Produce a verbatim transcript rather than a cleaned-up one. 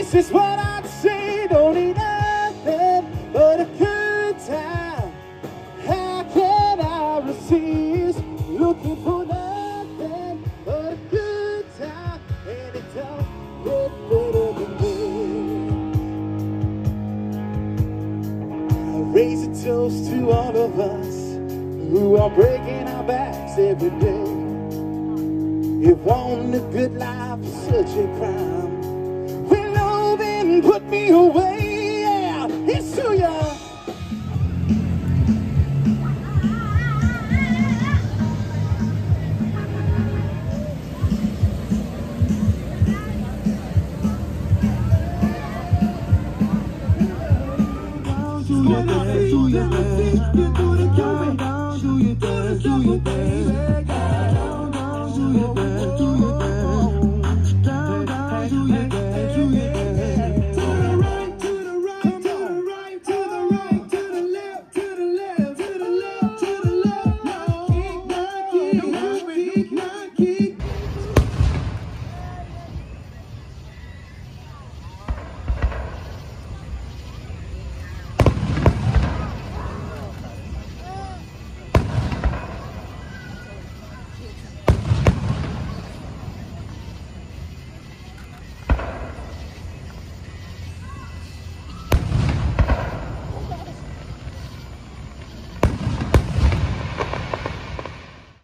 This is what I'd say, don't need nothing but a good time. How can I resist looking for nothing but a good time? And it don't get better than this. I raise a toast to all of us who are breaking our backs every day. If wanting a good life is such a crime, well, no, then put me away. Yeah, it's too young. Do your thing, do your thing, do your thing, do your thing.